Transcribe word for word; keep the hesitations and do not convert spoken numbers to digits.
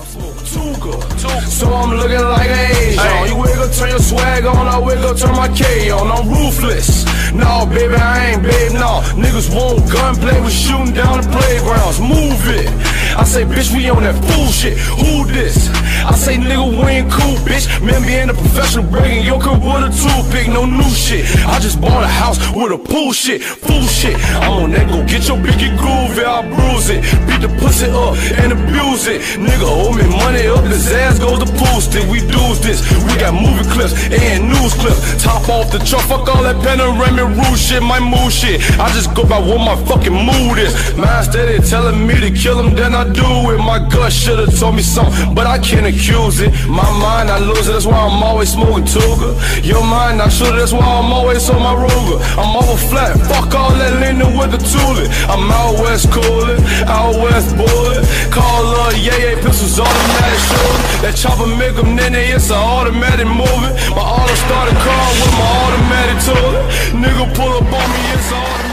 So I'm looking like an Asian. You wiggle, turn your swag on, I wiggle, turn my K on. I'm ruthless. No, baby, I ain't babe, no. Niggas want gunplay, we shooting down the playgrounds. Move it. I say, bitch, we on that fool shit. Who this? I say, nigga, we ain't cool, bitch. Man, being a professional, breaking your career with a toothpick, no new shit. I just bought a house with a pool shit, fool shit. I'm on that, go get your biggie groovy, I bruise it. Beat the pussy up and abuse it. Nigga, owe me money up, his ass goes to pool stick. We do's this, we got movie clips and news clips. Top off the truck, fuck all that panoramic roof shit, my mood shit. I just go by what my fucking mood is. Mind steady telling me to kill him, then I do it. My gut should've told me something, but I can't accuse it. My mind, I lose it, that's why I'm always smoking Tuga. Your mind, I shoot it, that's why I'm always on my Ruger. I'm over flat, fuck all that leaning with the tooling. I'm out west coolin', out west bullin'. Call up, yeah, yeah, pistols automatic shooting. That chopper make them nene, it's an automatic movement. My auto started car with my automatic tooling. Nigga pull up on me, it's automatic.